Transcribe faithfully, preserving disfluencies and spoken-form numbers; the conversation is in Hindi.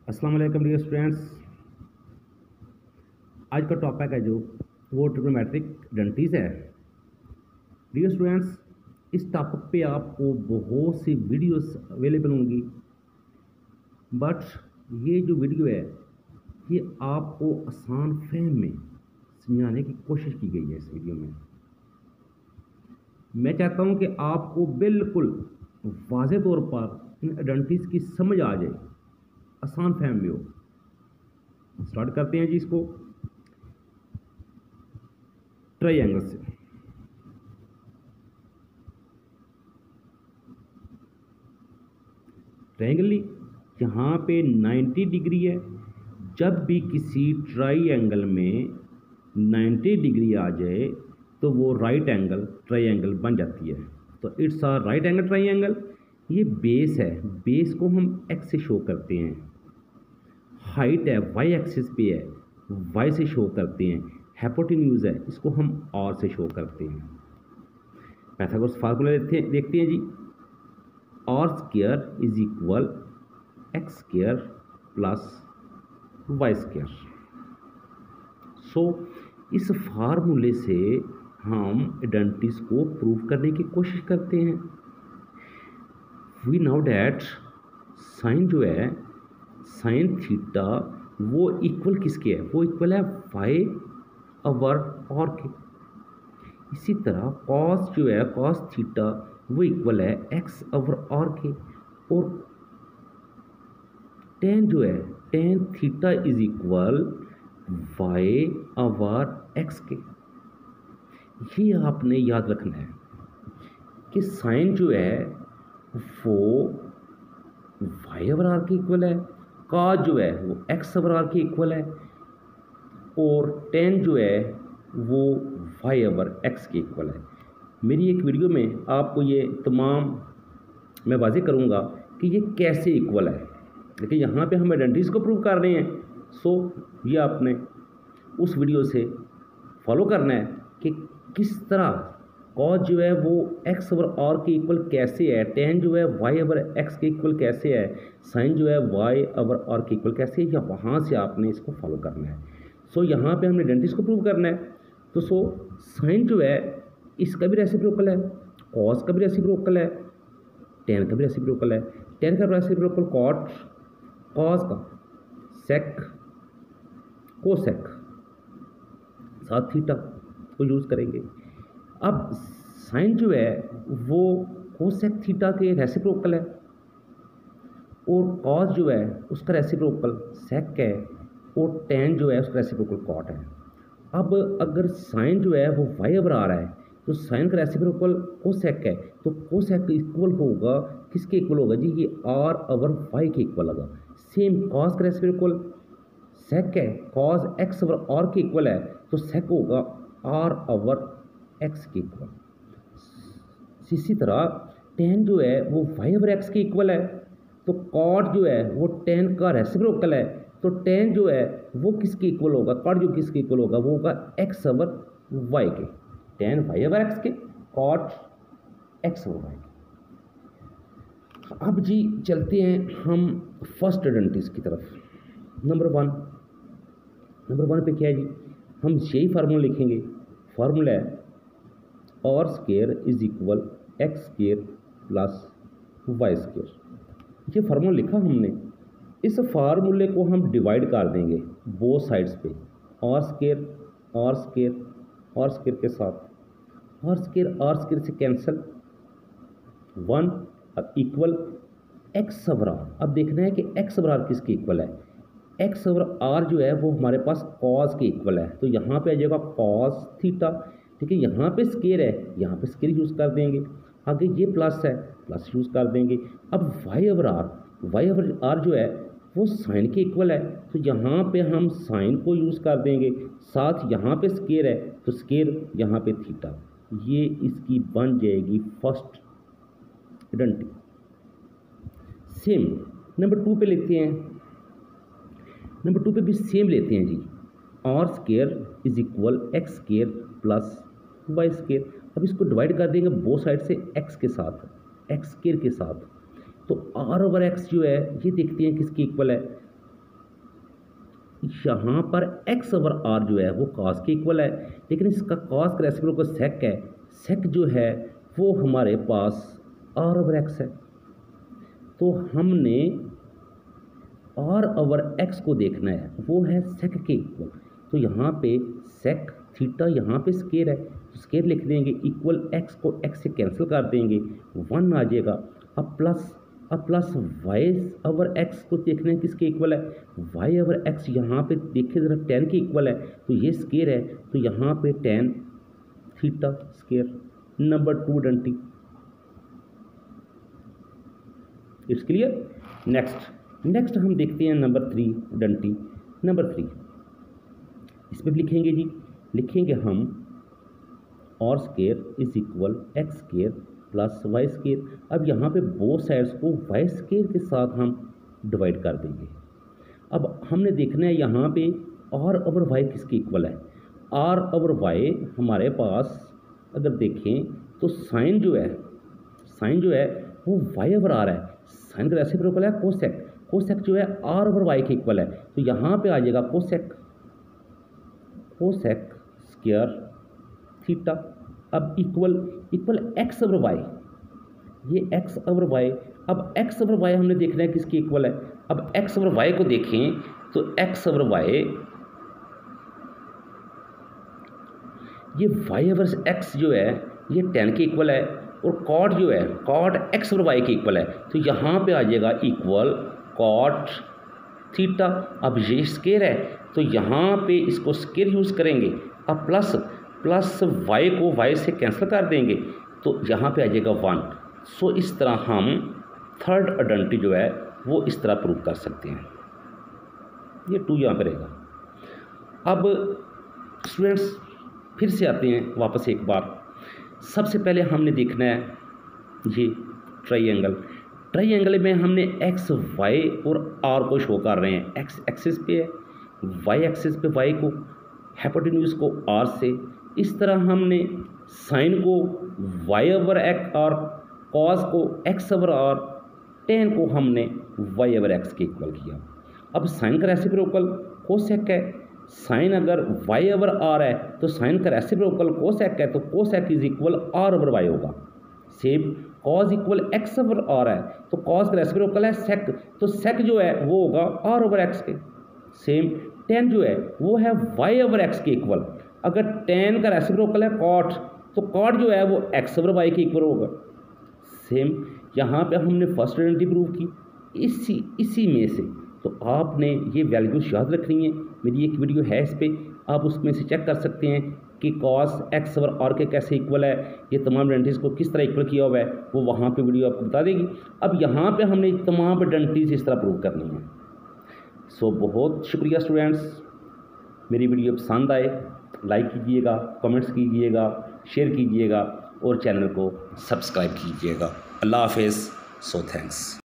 अस्सलाम वालेकुम डियर स्टूडेंट्स। आज का टॉपिक है जो वो ट्रिग्नोमेट्रिक आइडेंटिटीज है। डियर स्टूडेंट्स, इस टॉपिक पे आपको बहुत सी वीडियोस अवेलेबल होंगी, बट ये जो वीडियो है ये आपको आसान फहम में समझाने की कोशिश की गई है। इस वीडियो में मैं चाहता हूँ कि आपको बिल्कुल वाज़े तौर पर इन आइडेंटिटीज की समझ आ जाए, आसान फहम में हो। स्टार्ट करते हैं जी इसको ट्रायंगल से। ट्रायंगल यहाँ पे नब्बे डिग्री है। जब भी किसी ट्रायंगल में नब्बे डिग्री आ जाए तो वो राइट एंगल ट्रायंगल बन जाती है। तो it's a right angle triangle. ये बेस है, बेस को हम एक्स से शो करते हैं। हाइट है, वाई एक्सिस पे है, वाई से शो करते हैं। हाइपोटेन्यूज है, इसको हम आर से शो करते हैं। पाइथागोरस फार्मूला देखते हैं देखते हैं जी। R square is equal x square plus y square. So इस फार्मूले से हम आइडेंटिटीज को प्रूव करने की कोशिश करते हैं। वी नो डैट साइन जो है, साइन थीटा वो इक्वल किसके है? वो इक्वल है वाई ओवर आर के। इसी तरह कॉस जो है, कॉस थीटा वो इक्वल है एक्स ओवर आर के। और टेन जो है, tan theta is equal y over x के। ये आपने याद रखना है कि साइन जो है वो वाई ओवर आर के इक्वल है, कॉस जो है वो एक्स ओवर आर के इक्वल है, और टेन जो है वो वाई ओवर एक्स के इक्वल है। मेरी एक वीडियो में आपको ये तमाम मैं वाज़ेह करूँगा कि ये कैसे इक्वल है, लेकिन यहाँ पे हम आइडेंटिटीज को प्रूव कर रहे हैं। सो ये आपने उस वीडियो से फॉलो करना है कि किस तरह कॉस जो है वो एक्स ओवर आर के इक्वल कैसे है, टेन जो है वाई ओवर एक्स के इक्वल कैसे है, साइन जो है वाई ओवर आर के इक्वल कैसे है, या वहाँ से आपने इसको फॉलो करना है। सो so, यहाँ पे हमने आइडेंटिटीज को प्रूव करना है। तो सो साइन जो है इसका भी रेसिप्रोकल है, कॉस का भी रेसिप्रोकल है, टेन का भी रेसिप्रोकल है। टेन का रेसिप्रोकल कॉट, कॉस का सेक, कोसेक, साथ थीटा को यूज़ करेंगे। अब साइन जो है वो कोसेक थीटा के रेसिप्रोकल है, और कॉस जो है उसका रेसिप्रोकल सेक है, और टेन जो है उसका रेसिप्रोकल कॉट है। अब अगर साइन जो है वो वाई ओवर आ रहा है तो साइन का रेसिप्रोकल कोसेक है, तो कोसेक इक्वल होगा किसके इक्वल होगा जी? ये आर ओवर वाई के इक्वल होगा। सेम कॉस का रेसिप्रोकल सेक है, कॉस एक्स ओवर आर के इक्वल है, तो सेक होगा आर ओवर एक्स के इक्वल। इसी तरह टेन जो है वो वाई ओवर एक्स के इक्वल है, तो कॉट जो है वो टेन का रेसिप्रोकल है, तो टेन जो है वो किसके इक्वल होगा? कॉट जो किसके इक्वल होगा? वो होगा एक्स ओवर वाई के। टेन वाई ओवर एक्स के, कॉट एक्स ओवर वाई के। अब जी चलते हैं हम फर्स्ट आइडेंटिटीज की तरफ। नंबर वन, नंबर वन पे क्या है जी? हम यही फार्मूला लिखेंगे। फार्मूला है r square is equal x square plus y square. ये फार्मूला लिखा हमने। इस फार्मूले को हम डिवाइड कर देंगे बोथ साइड्स पे। R square r square r square के साथ आर स्क्वायर आर स्क्वायर से कैंसिल, वन। अब इक्वल एक्स ओवर आर। अब देखना है कि एक्स ओवर आर किसके इक्वल है? एक्स ओवर आर जो है वो हमारे पास कॉस के इक्वल है, तो यहाँ पे आ जाएगा कॉस थीटा। ठीक है, यहाँ पे स्क्वायर है, यहाँ पे स्क्वायर यूज़ कर देंगे। आगे ये प्लस है, प्लस यूज़ कर देंगे। अब y over r, y over r जो है वो साइन के इक्वल है, तो यहाँ पे हम साइन को यूज़ कर देंगे। साथ यहाँ पे स्क्वायर है, तो स्क्वायर यहाँ पे थीटा। ये इसकी बन जाएगी first identity. Same number two पे लेते हैं। नंबर टू पे भी सेम लेते हैं जी। R square is equal x square plus y square. अब इसको डिवाइड कर देंगे बोथ साइड से एक्स के साथ, एक्स स्क्वायर के साथ। तो आर ओवर एक्स जो है ये देखते हैं किसके इक्वल है? यहाँ पर एक्स ओवर आर जो है वो कॉस के इक्वल है, लेकिन इसका कॉस का रेसिप्रोकल सेक है। सेक जो है वो हमारे पास आर ओवर एक्स है, तो हमने आर ओवर एक्स को देखना है, वो है सेक के इक्वल। तो यहाँ पे सेक थीटा यहाँ पे स्केयर है, तो स्केयर लिख देंगे, इक्वल एक्स को एक्स से कैंसिल कर देंगे, वन आ जाएगा। अब प्लस अब प्लस वाई ओवर एक्स को देखना है किसके इक्वल है, वाई ओवर एक्स यहाँ पे देखिए ज़रा टेन के इक्वल है, तो ये स्केयर है, तो यहाँ पे tan theta square. Number two identity, it's clear. Next next हम देखते हैं number three identity. Number three इसमें भी लिखेंगे जी, लिखेंगे हम और square is equal x square plus y square. अब यहाँ पे बोथ साइड्स को वाई स्केयर के साथ हम डिवाइड कर देंगे। अब हमने देखना है यहाँ पे आर ओवर वाई किसके इक्वल है। आर ओवर वाई हमारे पास अगर देखें तो साइन जो है साइन जो है वो वाई ओवर आर है, साइन का रेसिप्रोकल है कोसेक। कोसेक जो है आर ओवर वाई के इक्वल है, तो यहाँ पे आ जाएगा कोसेक कोसेक स्क्वायर थीटा। अब equal equal x over y, ये एक्स ओवर वाई। अब एक्स ओवर वाई हमने देखना है किसके इक्वल है। अब एक्स ओवर वाई को देखें तो एक्स ओवर वाई, ये वाई ओवर एक्स जो है ये टेन के इक्वल है, और कॉट जो है कॉट एक्स ओवर वाई के इक्वल है, तो यहाँ पे आ जाएगा इक्वल कॉट थीटा। अब ये स्केयर है, तो यहाँ पे इसको स्केयर यूज़ करेंगे। अब प्लस प्लस वाई को वाई से कैंसिल कर देंगे, तो यहाँ पे आ जाएगा वन। सो इस तरह हम थर्ड आइडेंटिटी जो है वो इस तरह प्रूव कर सकते हैं। ये टू यहाँ पे रहेगा। अब स्टूडेंट्स फिर से आते हैं वापस एक बार। सबसे पहले हमने देखना है ये ट्राइंगल। ट्राइंगल में हमने एक्स वाई और आर को शो कर रहे हैं। एक्स एक्सिस पे है, वाई एक्सिस पे वाई को, हाइपोटेन्यूज को आर से। इस तरह हमने साइन को वाई ओवर एक्स और कॉस को एक्स ओवर आर, टेन को हमने वाई ओवर एक्स के इक्वल किया। अब साइन का रेसिप्रोकल कोसेक है, साइन अगर वाई ओवर आर है तो साइन का रेसिप्रोकल कोसेक है, तो cosec is equal r over y होगा। Same cos equal x over r है, तो कॉस का रेसिप्रोकल है सेक, तो सेक जो है वो होगा आर ओवर एक्स के। सेम टेन जो है वो है वाई ओवर एक्स के इक्वल। अगर टेन का रेसिप्रोकल है कॉट, तो कॉट जो है वो एक्स ओवर वाई के इक्वल होगा। सेम यहाँ पे हमने फर्स्ट आइडेंटिटी प्रूव की इसी इसी में से, तो आपने ये वैल्यूज याद रखनी है। मेरी एक वीडियो है इस पर, आप उसमें से चेक कर सकते हैं कि कॉस एक्स ओवर आर के कैसे इक्वल है, ये तमाम आइडेंटिटीज को किस तरह इक्वल किया हुआ है, वो वहाँ पे वीडियो आपको बता देगी। अब यहाँ पे हमने तमाम आइडेंटिटीज इस तरह प्रूव करनी है। सो बहुत शुक्रिया स्टूडेंट्स, मेरी वीडियो पसंद आए लाइक कीजिएगा, कमेंट्स कीजिएगा, शेयर कीजिएगा और चैनल को सब्सक्राइब कीजिएगा। अल्लाह हाफिज़। So thanks.